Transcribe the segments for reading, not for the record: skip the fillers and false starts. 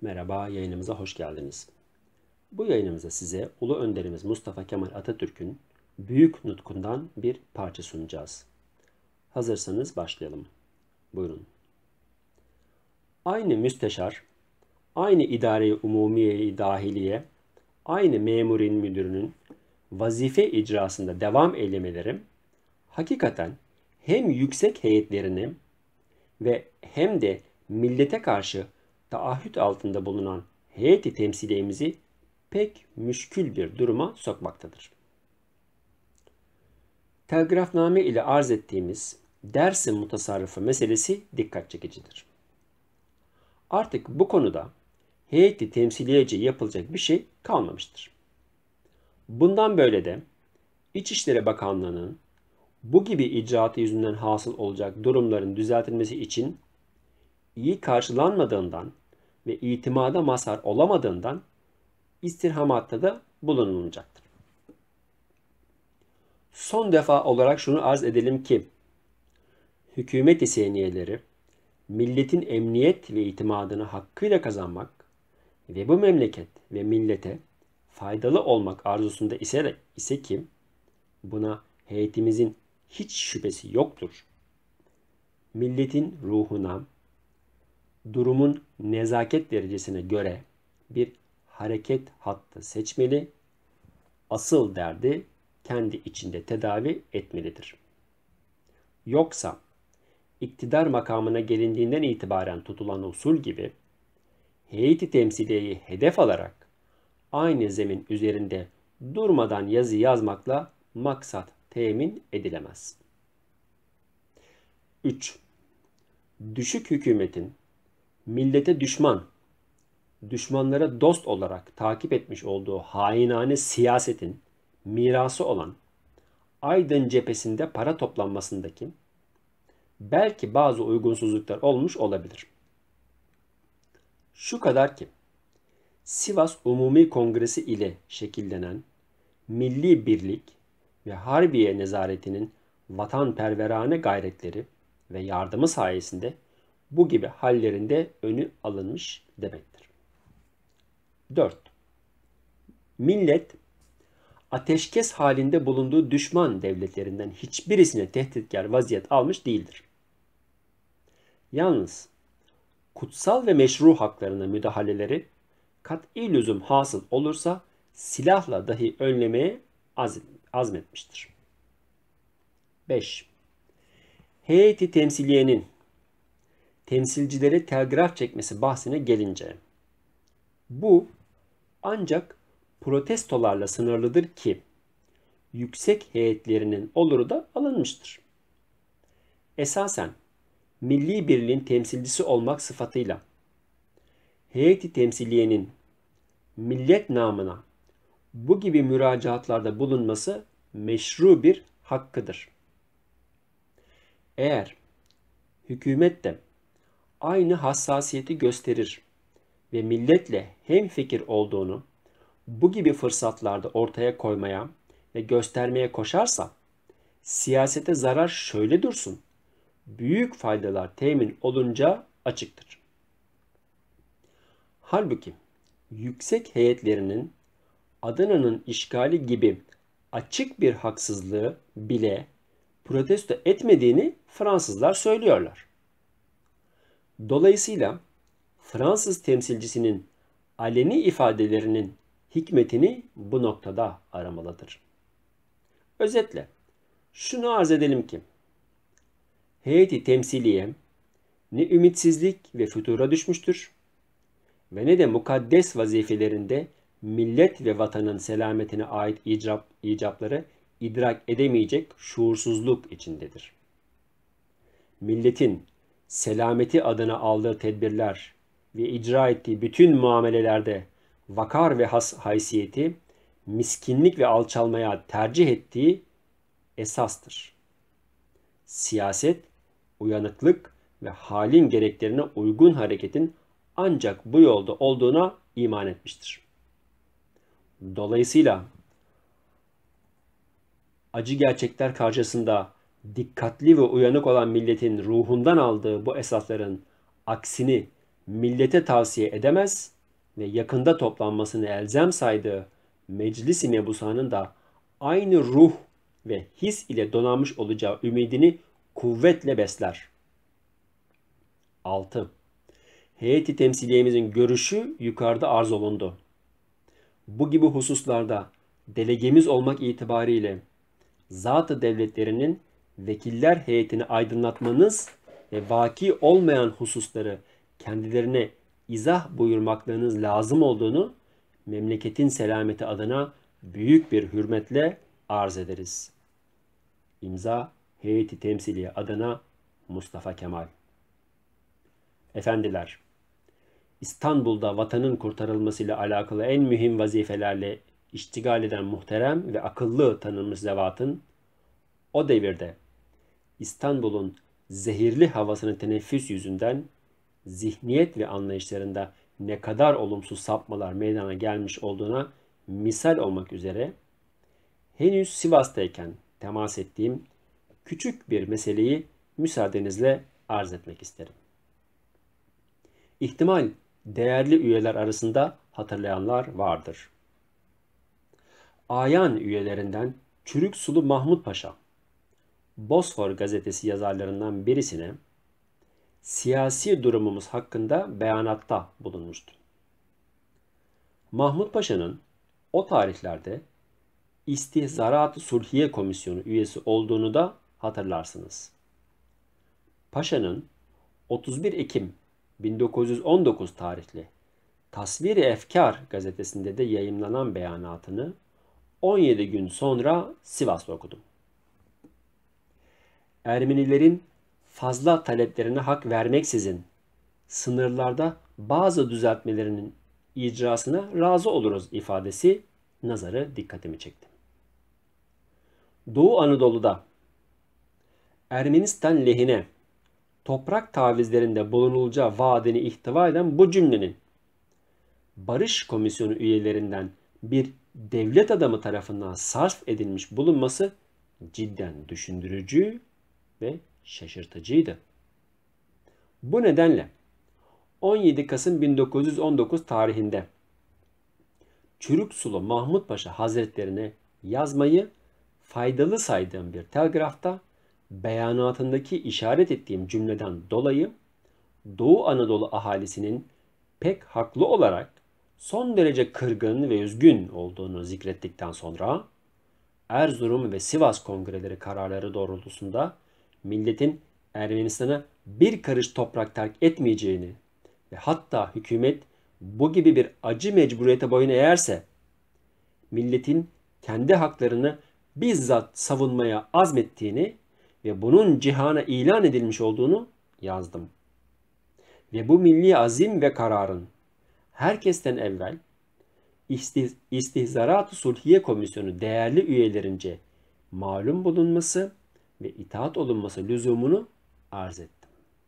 Merhaba, yayınımıza hoş geldiniz. Bu yayınımızda size Ulu Önderimiz Mustafa Kemal Atatürk'ün Büyük Nutkundan bir parça sunacağız. Hazırsanız başlayalım. Buyurun. Aynı müsteşar, aynı idare-i umumiye-i dahiliye, aynı memurin müdürünün vazife icrasında devam eylemeleri, hakikaten hem yüksek heyetlerini ve hem de millete karşı taahhüt altında bulunan heyeti temsiliyemizi pek müşkül bir duruma sokmaktadır. Telgrafname ile arz ettiğimiz ders-i mutasarrıfı meselesi dikkat çekicidir. Artık bu konuda heyeti temsiliyece yapılacak bir şey kalmamıştır. Bundan böyle de İçişleri Bakanlığı'nın bu gibi icraatı yüzünden hasıl olacak durumların düzeltilmesi için iyi karşılanmadığından ve itimada mazhar olamadığından istirhamatta da bulunulacaktır. Son defa olarak şunu arz edelim ki, hükümet-i seniyeleri, milletin emniyet ve itimadını hakkıyla kazanmak ve bu memleket ve millete faydalı olmak arzusunda ise ki, buna heyetimizin hiç şüphesi yoktur. Milletin ruhuna, durumun nezaket derecesine göre bir hareket hattı seçmeli, asıl derdi kendi içinde tedavi etmelidir. Yoksa iktidar makamına gelindiğinden itibaren tutulan usul gibi heyeti temsiliyeyi hedef alarak aynı zemin üzerinde durmadan yazı yazmakla maksat temin edilemez. 3. Düşük hükümetin millete düşman, düşmanlara dost olarak takip etmiş olduğu hainane siyasetin mirası olan Aydın cephesinde para toplanmasındaki belki bazı uygunsuzluklar olmuş olabilir. Şu kadar ki Sivas Umumi Kongresi ile şekillenen milli birlik ve harbiye nezaretinin vatanperverane gayretleri ve yardımı sayesinde bu gibi hallerinde önü alınmış demektir. 4. Millet ateşkes halinde bulunduğu düşman devletlerinden hiçbirisine tehditkar vaziyet almış değildir. Yalnız kutsal ve meşru haklarına müdahaleleri kat'i lüzum hasıl olursa silahla dahi önlemeye azmetmiştir. 5. Heyeti temsiliyenin temsilcileri telgraf çekmesi bahsine gelince, bu ancak protestolarla sınırlıdır ki yüksek heyetlerinin oluru da alınmıştır. Esasen milli birliğin temsilcisi olmak sıfatıyla heyeti temsiliyenin millet namına bu gibi müracaatlarda bulunması meşru bir hakkıdır. Eğer hükümet de aynı hassasiyeti gösterir ve milletle hemfikir olduğunu bu gibi fırsatlarda ortaya koymaya ve göstermeye koşarsa, siyasete zarar şöyle dursun, büyük faydalar temin olunca açıktır. Halbuki yüksek heyetlerinin Adana'nın işgali gibi açık bir haksızlığı bile protesto etmediğini Fransızlar söylüyorlar. Dolayısıyla Fransız temsilcisinin aleni ifadelerinin hikmetini bu noktada aramalıdır. Özetle şunu arz edelim ki, heyeti temsiliye ne ümitsizlik ve fütura düşmüştür ve ne de mukaddes vazifelerinde millet ve vatanın selametine ait icapları idrak edemeyecek şuursuzluk içindedir. Milletin selameti adına aldığı tedbirler ve icra ettiği bütün muamelelerde vakar ve haysiyeti, miskinlik ve alçalmaya tercih ettiği esastır. Siyaset, uyanıklık ve halin gereklerine uygun hareketin ancak bu yolda olduğuna iman etmiştir. Dolayısıyla acı gerçekler karşısında dikkatli ve uyanık olan milletin ruhundan aldığı bu esasların aksini millete tavsiye edemez ve yakında toplanmasını elzem saydığı Meclis-i Mebusan'ın da aynı ruh ve his ile donanmış olacağı ümidini kuvvetle besler. 6. Heyeti temsiliyemizin görüşü yukarıda arz olundu. Bu gibi hususlarda delegemiz olmak itibariyle zat-ı devletlerinin vekiller heyetini aydınlatmanız ve vaki olmayan hususları kendilerine izah buyurmaklarınız lazım olduğunu memleketin selameti adına büyük bir hürmetle arz ederiz. İmza Heyeti Temsiliye adına Mustafa Kemal. Efendiler, İstanbul'da vatanın kurtarılmasıyla alakalı en mühim vazifelerle iştigal eden muhterem ve akıllı tanınmış zevatın o devirde İstanbul'un zehirli havasını teneffüs yüzünden zihniyet ve anlayışlarında ne kadar olumsuz sapmalar meydana gelmiş olduğuna misal olmak üzere henüz Sivas'tayken temas ettiğim küçük bir meseleyi müsaadenizle arz etmek isterim. İhtimal değerli üyeler arasında hatırlayanlar vardır. Ayan üyelerinden Çürük Sulu Mahmut Paşa, Bosfor gazetesi yazarlarından birisine siyasi durumumuz hakkında beyanatta bulunmuştu. Mahmut Paşa'nın o tarihlerde İstihzarat-ı Sulhiye Komisyonu üyesi olduğunu da hatırlarsınız. Paşa'nın 31 Ekim 1919 tarihli Tasvir-i Efkar gazetesinde de yayımlanan beyanatını 17 gün sonra Sivas'ta okudum. Ermenilerin fazla taleplerine hak vermeksizin sınırlarda bazı düzeltmelerinin icrasına razı oluruz ifadesi nazarı dikkatimi çekti. Doğu Anadolu'da Ermenistan lehine toprak tavizlerinde bulunulacağı vaadini ihtiva eden bu cümlenin Barış Komisyonu üyelerinden bir devlet adamı tarafından sarf edilmiş bulunması cidden düşündürücü ve şaşırtıcıydı. Bu nedenle 17 Kasım 1919 tarihinde Çürük Sulu Mahmut Paşa Hazretlerine yazmayı faydalı saydığım bir telgrafta beyanatındaki işaret ettiğim cümleden dolayı Doğu Anadolu ahalisinin pek haklı olarak son derece kırgın ve üzgün olduğunu zikrettikten sonra Erzurum ve Sivas kongreleri kararları doğrultusunda milletin Ermenistan'a bir karış toprak terk etmeyeceğini ve hatta hükümet bu gibi bir acı mecburiyete boyun eğerse milletin kendi haklarını bizzat savunmaya azmettiğini ve bunun cihana ilan edilmiş olduğunu yazdım. Ve bu milli azim ve kararın herkesten evvel İstihzarat-ı Sulhiye Komisyonu değerli üyelerince malum bulunması ve itaat olunması lüzumunu arz ettim.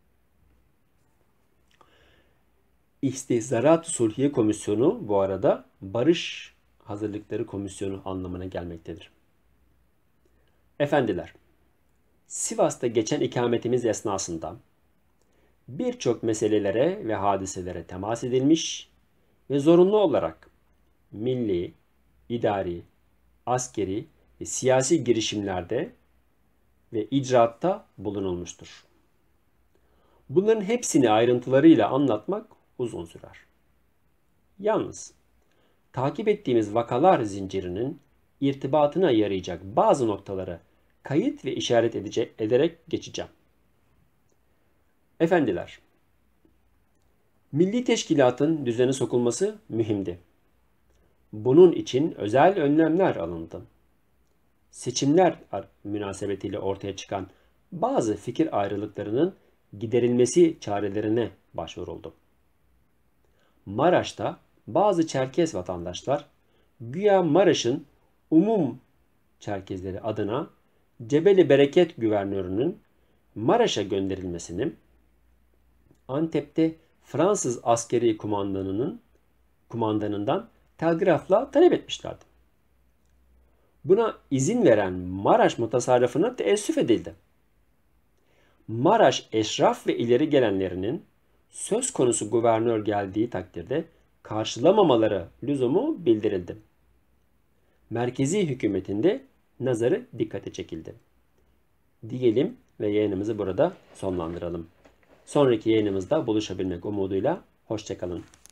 İstihzarat-ı Sulhiye Komisyonu bu arada Barış Hazırlıkları Komisyonu anlamına gelmektedir. Efendiler, Sivas'ta geçen ikametimiz esnasında birçok meselelere ve hadiselere temas edilmiş ve zorunlu olarak milli, idari, askeri ve siyasi girişimlerde ve icraatta bulunulmuştur. Bunların hepsini ayrıntılarıyla anlatmak uzun sürer. Yalnız takip ettiğimiz vakalar zincirinin irtibatına yarayacak bazı noktaları kayıt ve işaret ederek geçeceğim. Efendiler, milli teşkilatın düzene sokulması mühimdi. Bunun için özel önlemler alındı. Seçimler münasebetiyle ortaya çıkan bazı fikir ayrılıklarının giderilmesi çarelerine başvuruldu. Maraş'ta bazı Çerkez vatandaşlar güya Maraş'ın umum Çerkezleri adına Cebeli Bereket Güvernörü'nün Maraş'a gönderilmesini, Antep'te Fransız askeri kumandanından telgrafla talep etmişlerdi. Buna izin veren Maraş mutasarrıfına teessüf edildi. Maraş eşraf ve ileri gelenlerinin söz konusu guvernör geldiği takdirde karşılamamaları lüzumu bildirildi. Merkezi hükümetinde nazarı dikkate çekildi. Diyelim ve yayınımızı burada sonlandıralım. Sonraki yayınımızda buluşabilmek umuduyla hoşça kalın.